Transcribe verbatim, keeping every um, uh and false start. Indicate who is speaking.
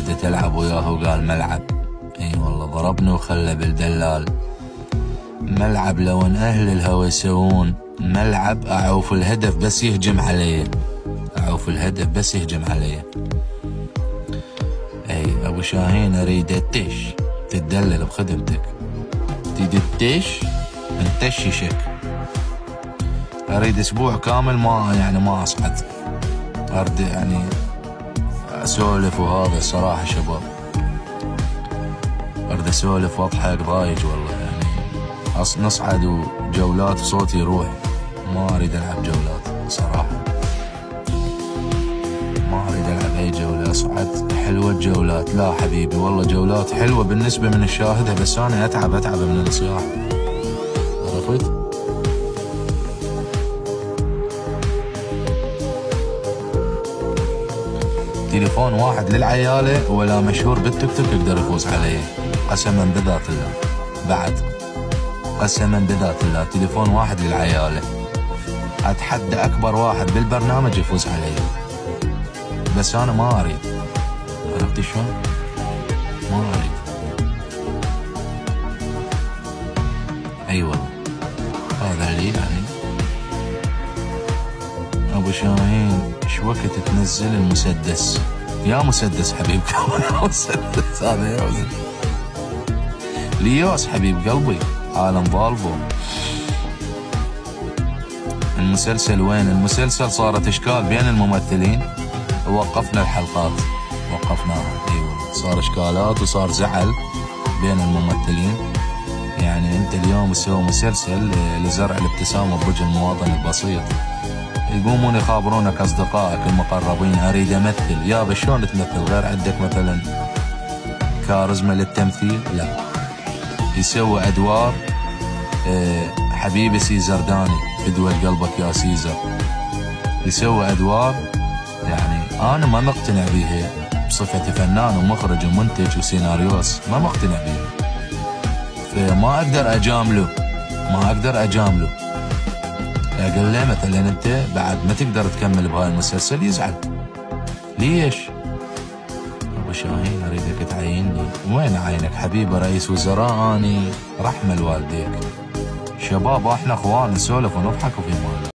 Speaker 1: ردت العب وياه وقال ملعب. اي والله ضربني وخلى بالدلال. ملعب لو ان اهل الهوى يسوون ملعب اعوف الهدف بس يهجم علي، اعوف الهدف بس يهجم علي. اي ابو شاهين اريد التش تتدلل بخدمتك، تريد التش انتششك. اريد اسبوع كامل ما يعني ما اصعد، اريد يعني اسولف وهذا الصراحه شباب، اريد اسولف واضحك ضايج والله يعني نصعد وجولات وصوتي يروح، ما اريد العب جولات صراحه، ما اريد العب اي جوله. اصعد حلوه الجولات، لا حبيبي والله جولات حلوه بالنسبه من الشاهدها، بس انا اتعب اتعب من الصياح، عرفت؟ تليفون واحد للعياله ولا مشهور بالتيك توك يقدر يفوز عليه، قسما بذات الله. بعد قسما بذات الله تليفون واحد للعياله، اتحدى اكبر واحد بالبرنامج يفوز عليه، بس انا ما اريد. عرفت شلون؟ ما اريد. اي والله هذا اللي يعني. ابو شاهين ايش وقت تنزل المسدس؟ يا مسدس حبيب قلبي مسدس هذا يا ولد ليوس حبيب قلبي عالم فالفو. المسلسل وين؟ المسلسل صارت اشكال بين الممثلين، وقفنا الحلقات وقفناها. اي والله صار اشكالات وصار زعل بين الممثلين. يعني انت اليوم تسوي مسلسل لزرع الابتسامه بوجه المواطن البسيط، يقومون يخابرونك اصدقائك المقربين اريد امثل. يابا شلون تمثل غير عندك مثلا كاريزما للتمثيل؟ لا، يسوي ادوار أه حبيبي سيزر داني في دول قلبك يا سيزر، يسوي ادوار يعني انا ما مقتنع بيها بصفتي فنان ومخرج ومنتج وسيناريوس، ما مقتنع بيها، فما اقدر اجامله، ما اقدر اجامله. اقول له مثلا انت بعد ما تقدر تكمل بهاي المسلسل يزعل. ليش؟ ابو شاهين اريدك تعيني. وين عينك حبيبي رئيس وزراء اني؟ رحمه لوالديك. شباب احنا اخوان نسولف ونضحك وفي مال.